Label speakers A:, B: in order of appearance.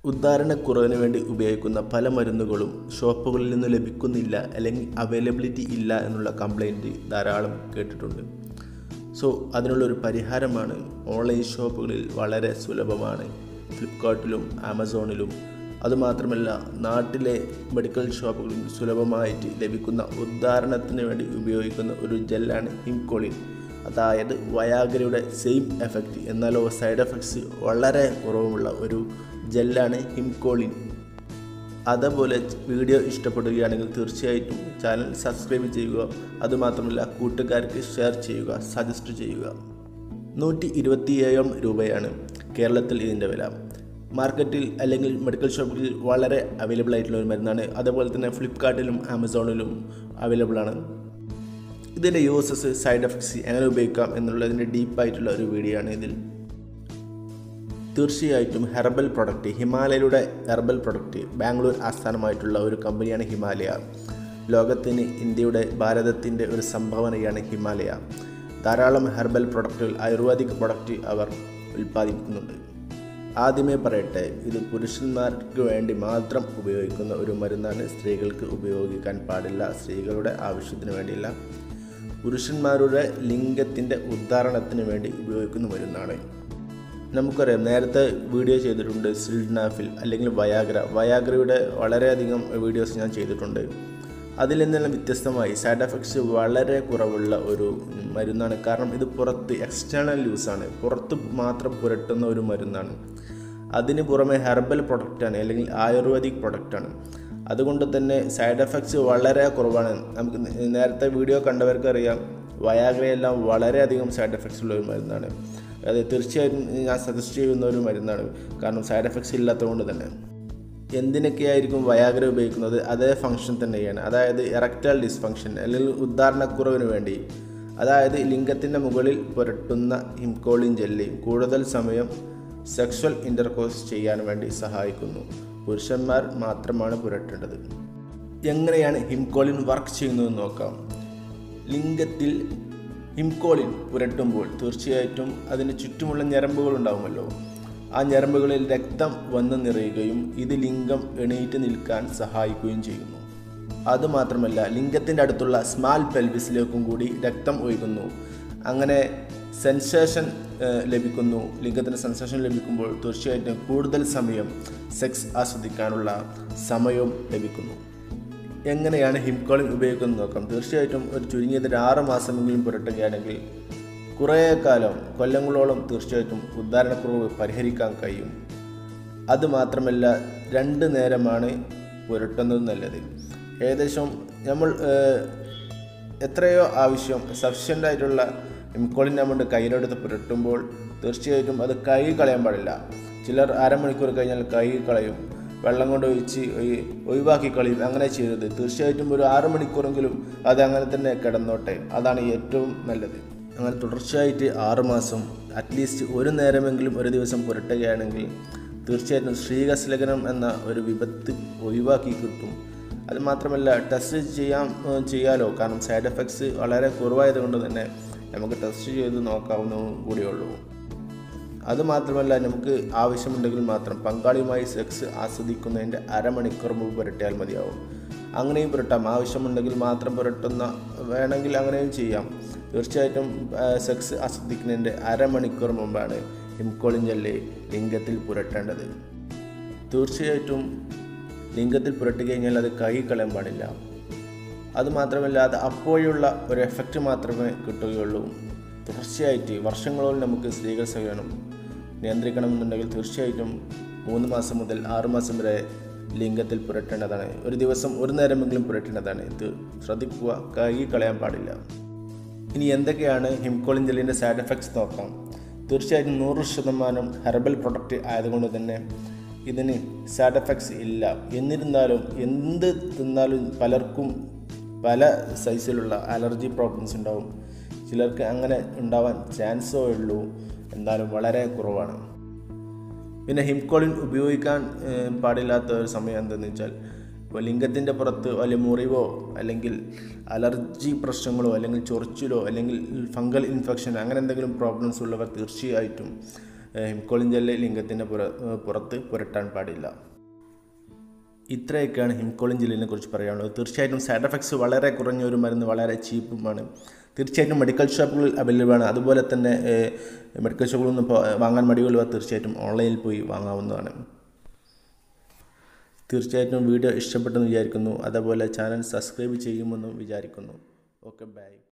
A: ഉദ്ധാരണക്കുറവിന് വേണ്ടി ഉപയോഗിക്കുന്ന പല മരുന്നുകളും ഷോപ്പുകളിൽ നിന്ന് ലഭിക്കുന്നില്ല അല്ലെങ്കിൽ അവൈലബിലിറ്റി ഇല്ല എന്നുള്ള കംപ്ലൈൻറ്റ് ധാരാളം കേട്ടിട്ടുണ്ട്. സോ അതിനുള്ളൊരു പരിഹാരമാണ് ഓൺലൈൻ ഷോപ്പുകളിൽ വളരെ സുലഭമാണ് ഫ്ലിപ്കാർട്ടിലും ആമസോണിലും. അതുമാത്രമല്ല നാട്ടിലെ മെഡിക്കൽ ഷോപ്പുകളിൽ സുലഭമായിട്ട് ലഭിക്കുന്ന ഉദ്ധാരണത്തിന് വേണ്ടി ഉപയോഗിക്കുന്ന ഒരു ജെല്ലാണ് ഹിംകോളിൻ. അതായത് വയാഗ്രയുടെ സെയിം എഫക്റ്റ് എന്നാലോ സൈഡ് എഫക്ട്സ് വളരെ കുറവുമുള്ള ഒരു ജെല്ലാണ് ഹിംകോളിൻ. അതുപോലെ വീഡിയോ ഇഷ്ടപ്പെടുകയാണെങ്കിൽ തീർച്ചയായിട്ടും ചാനൽ സബ്സ്ക്രൈബ് ചെയ്യുക. അതുമാത്രമല്ല കൂട്ടുകാർക്ക് ഷെയർ ചെയ്യുക, സജസ്റ്റ് ചെയ്യുക. 127 രൂപയാണ് കേരളത്തിൽ ഇതിൻ്റെ വില. മാർക്കറ്റിൽ അല്ലെങ്കിൽ മെഡിക്കൽ ഷോപ്പുകളിൽ വളരെ അവൈലബിൾ ആയിട്ടുള്ള ഒരു മരുന്നാണ്. അതുപോലെ തന്നെ ഫ്ലിപ്കാർട്ടിലും ആമസോണിലും അവൈലബിൾ ആണ്. ഇതിൻ്റെ യൂസസ്, സൈഡ് എഫക്ട്സ് എങ്ങനെ ഉപയോഗിക്കാം എന്നുള്ളതിൻ്റെ ഡീപ്പായിട്ടുള്ള ഒരു വീഡിയോ ആണ് ഇതിൽ. തീർച്ചയായിട്ടും ഹെർബൽ പ്രൊഡക്റ്റ്, ഹിമാലയയുടെ ഹെർബൽ പ്രൊഡക്റ്റ്, ബാംഗ്ലൂർ ആസ്ഥാനമായിട്ടുള്ള ഒരു കമ്പനിയാണ് ഹിമാലയ. ലോകത്തിന് ഇന്ത്യയുടെ, ഭാരതത്തിൻ്റെ ഒരു സംഭാവനയാണ് ഹിമാലയ. ധാരാളം ഹെർബൽ പ്രൊഡക്റ്റുകൾ, ആയുർവേദിക് പ്രൊഡക്റ്റ് അവർ ഉൽപ്പാദിപ്പിക്കുന്നുണ്ട്. ആദ്യമേ പറയട്ടെ, ഇത് പുരുഷന്മാർക്ക് വേണ്ടി മാത്രം ഉപയോഗിക്കുന്ന ഒരു മരുന്നാണ്. സ്ത്രീകൾക്ക് ഉപയോഗിക്കാൻ പാടില്ല. സ്ത്രീകളുടെ ആവശ്യത്തിന് വേണ്ടിയില്ല, പുരുഷന്മാരുടെ ലിംഗത്തിൻ്റെ ഉദ്ധാരണത്തിന് വേണ്ടി ഉപയോഗിക്കുന്ന മരുന്നാണ്. നമുക്കറിയാം, നേരത്തെ വീഡിയോ ചെയ്തിട്ടുണ്ട് സിൽഡനാഫിൽ അല്ലെങ്കിൽ വയാഗ്രയുടെ വളരെയധികം വീഡിയോസ് ഞാൻ ചെയ്തിട്ടുണ്ട്. അതിൽ നിന്നെല്ലാം വ്യത്യസ്തമായി സൈഡ് എഫക്ട്സ് വളരെ കുറവുള്ള ഒരു മരുന്നാണ്. കാരണം ഇത് പുറത്ത് എക്സ്റ്റേണൽ യൂസാണ്, പുറത്ത് മാത്രം പുരട്ടുന്ന ഒരു മരുന്നാണ്. അതിന് പുറമെ ഹെർബൽ പ്രൊഡക്റ്റാണ് അല്ലെങ്കിൽ ആയുർവേദിക് പ്രൊഡക്റ്റാണ്. അതുകൊണ്ട് തന്നെ സൈഡ് എഫക്ട്സ് വളരെ കുറവാണ്. നമുക്ക് നേരത്തെ വീഡിയോ കണ്ടവർക്കറിയാം, വയാഗ്രയെല്ലാം വളരെയധികം സൈഡ് എഫക്ട്സ് ഉള്ള ഒരു മരുന്നാണ്. അത് തീർച്ചയായും ഞാൻ സജസ്റ്റ് ചെയ്യുന്ന ഒരു മരുന്നാണ്, കാരണം സൈഡ് എഫക്ട്സ് ഇല്ലാത്തതുകൊണ്ട് തന്നെ. എന്തിനൊക്കെയായിരിക്കും വയാഗ്ര ഉപയോഗിക്കുന്നത്? അതേ ഫംഗ്ഷൻ തന്നെയാണ്. അതായത് എറക്ടൈൽ ഡിസ്ഫങ്ഷൻ അല്ലെങ്കിൽ ഉദ്ധാരണക്കുറവിന് വേണ്ടി, അതായത് ലിംഗത്തിൻ്റെ മുകളിൽ പുരട്ടുന്ന ഹിംകോളിൻ ജെല്ലി കൂടുതൽ സമയം സെക്ഷൽ ഇൻ്റർകോഴ്സ് ചെയ്യാൻ വേണ്ടി സഹായിക്കുന്നു. പുരുഷന്മാർ മാത്രമാണ് പുരട്ടേണ്ടത്. എങ്ങനെയാണ് ഹിംകോളിൻ വർക്ക് ചെയ്യുന്നതെന്ന് നോക്കാം. ലിംഗത്തിൽ ഹിംകോളിൻ പുരട്ടുമ്പോൾ തീർച്ചയായിട്ടും അതിന് ചുറ്റുമുള്ള ഞരമ്പുകൾ ഉണ്ടാകുമല്ലോ. ആ ഞരമ്പുകളിൽ രക്തം വന്ന് നിറയുകയും ഇത് ലിംഗം എണീറ്റ് നിൽക്കാൻ സഹായിക്കുകയും ചെയ്യുന്നു. അതുമാത്രമല്ല, ലിംഗത്തിൻ്റെ അടുത്തുള്ള സ്മാൾ പെൽവിസിലേക്കും കൂടി രക്തം ഒഴുകുന്നു. അങ്ങനെ സെൻസേഷൻ ലഭിക്കുന്നു. ലിംഗത്തിന് സെൻസേഷൻ ലഭിക്കുമ്പോൾ തീർച്ചയായിട്ടും കൂടുതൽ സമയം സെക്സ് ആസ്വദിക്കാനുള്ള സമയവും ലഭിക്കുന്നു. എങ്ങനെയാണ് ഹിംകോളിൻ ഉപയോഗിക്കുന്നത് നോക്കാം. തീർച്ചയായിട്ടും ഒരു ചുരുങ്ങിയത് 6 മാസമെങ്കിലും പുരട്ടുകയാണെങ്കിൽ കുറേ കാലം, കൊല്ലങ്ങളോളം തീർച്ചയായിട്ടും ഉദ്ധാരണക്കുറവ് പരിഹരിക്കാൻ കഴിയും. അതുമാത്രമല്ല 2 നേരമാണ് പുരട്ടുന്നത് നല്ലത്. ഏകദേശം നമ്മൾ എത്രയോ ആവശ്യം സഫിഷ്യൻ്റായിട്ടുള്ള ഹിംകോളിൻ അമൗണ്ട് കയ്യിലെടുത്ത് പുരട്ടുമ്പോൾ തീർച്ചയായിട്ടും അത് കഴുകി കളയാൻ പാടില്ല. ചിലർ അരമണിക്കൂർ കഴിഞ്ഞാൽ കഴുകി കളയും, വെള്ളം കൊണ്ട് ഒഴിവാക്കി കളയും. അങ്ങനെ ചെയ്യരുത്. തീർച്ചയായിട്ടും ഒരു 6 മണിക്കൂറെങ്കിലും അത് അങ്ങനെ തന്നെ കിടന്നോട്ടെ. അതാണ് ഏറ്റവും നല്ലത്. അങ്ങനെ തുടർച്ചയായിട്ട് 6 മാസം അറ്റ്ലീസ്റ്റ് ഒരു നേരമെങ്കിലും ഒരു ദിവസം പുരട്ടുകയാണെങ്കിൽ തീർച്ചയായിട്ടും ശ്രീകസ്ലകനം എന്ന ഒരു വിപത്ത് ഒഴിവാക്കി കിട്ടും. അത് മാത്രമല്ല ടെസ്റ്റ് ചെയ്യാലോ, കാരണം സൈഡ് എഫക്ട്സ് വളരെ കുറവായതുകൊണ്ട് തന്നെ നമുക്ക് ടെസ്റ്റ് ചെയ്ത് നോക്കാവുന്നതും കൂടിയുള്ളൂ. അതുമാത്രമല്ല, നമുക്ക് ആവശ്യമുണ്ടെങ്കിൽ മാത്രം പങ്കാളിയുമായി സെക്സ് ആസ്വദിക്കുന്നതിൻ്റെ അരമണിക്കൂർ മുമ്പ് പുരട്ടിയാൽ മതിയാവും. അങ്ങനെയും പുരട്ടാം. ആവശ്യമുണ്ടെങ്കിൽ മാത്രം വേണമെങ്കിൽ അങ്ങനെയും ചെയ്യാം. തീർച്ചയായിട്ടും സെക്സ് ആസ്വദിക്കുന്നതിൻ്റെ അരമണിക്കൂർ മുമ്പാണ് ഹിംകോളിൻ ജെല്ലി ലിംഗത്തിൽ പുരട്ടേണ്ടത്. തീർച്ചയായിട്ടും ലിംഗത്തിൽ പുരട്ടി കഴിഞ്ഞാൽ അത് കഴുകി കളയാൻ പാടില്ല. അതുമാത്രമല്ല, അത് അപ്പോഴുള്ള ഒരു എഫക്റ്റ് മാത്രമേ കിട്ടുകയുള്ളൂ. തുടർച്ചയായിട്ട് വർഷങ്ങളോളം നമുക്ക് സ്ത്രീകസ്ലകനം നിയന്ത്രിക്കണമെന്നുണ്ടെങ്കിൽ തീർച്ചയായിട്ടും 3 മാസം മുതൽ 6 മാസം വരെ ലിംഗത്തിൽ പുരട്ടേണ്ടതാണ്. ഒരു ദിവസം ഒരു നേരമെങ്കിലും പുരട്ടേണ്ടതാണ്. ഇത് ശ്രദ്ധിക്കുക, കഴുകി കളയാൻ പാടില്ല. ഇനി എന്തൊക്കെയാണ് ഹിംകോളിൻ ജെല്ലിൻ്റെ സൈഡ് എഫക്ട്സ് നോക്കാം. തീർച്ചയായിട്ടും 100% ഹെർബൽ പ്രൊഡക്റ്റ് ആയതുകൊണ്ട് തന്നെ ഇതിന് സൈഡ് എഫക്ട്സ് ഇല്ല. എന്നിരുന്നാലും എന്ത് തിന്നാലും പലർക്കും പല സൈസിലുള്ള അലർജി പ്രോബ്ലംസ് ഉണ്ടാവും. ചിലർക്ക് അങ്ങനെ ഉണ്ടാവാൻ ചാൻസേ ഉള്ളൂ, എന്നാലും വളരെ കുറവാണ്. പിന്നെ ഹിംകോളിൻ ഉപയോഗിക്കാൻ പാടില്ലാത്ത ഒരു സമയം എന്തെന്ന് വെച്ചാൽ, ഇപ്പോൾ ലിംഗത്തിൻ്റെ പുറത്ത് വലിയ മുറിവോ അല്ലെങ്കിൽ അലർജി പ്രശ്നങ്ങളോ അല്ലെങ്കിൽ ചൊറിച്ചിലോ അല്ലെങ്കിൽ ഫംഗൽ ഇൻഫെക്ഷൻ അങ്ങനെ എന്തെങ്കിലും പ്രോബ്ലംസ് ഉള്ളവർ തീർച്ചയായിട്ടും ഹിംകോളിൻ ജെല്ല് ലിംഗത്തിൻ്റെ പുറത്ത് പുരട്ടാൻ പാടില്ല. ഇത്രയൊക്കെയാണ് ഹിംകോളിൻ ജെല്ലിനെ കുറിച്ച് പറയാനുള്ളത്. തീർച്ചയായിട്ടും സൈഡ് എഫക്ട്സ് വളരെ കുറഞ്ഞ ഒരു മരുന്ന്, വളരെ ചീപ്പുമാണ്. തീർച്ചയായിട്ടും മെഡിക്കൽ ഷോപ്പുകളിൽ അവൈലബിൾ ആണ്. അതുപോലെ തന്നെ മെഡിക്കൽ ഷോപ്പുകളിൽ നിന്ന് വാങ്ങാൻ മടിയുള്ളവർ തീർച്ചയായിട്ടും ഓൺലൈനിൽ പോയി വാങ്ങാവുന്നതാണ്. തീർച്ചയായിട്ടും വീഡിയോ ഇഷ്ടപ്പെട്ടെന്ന് വിചാരിക്കുന്നു. അതുപോലെ ചാനൽ സബ്സ്ക്രൈബ് ചെയ്യുമെന്നും വിചാരിക്കുന്നു. Okay, by.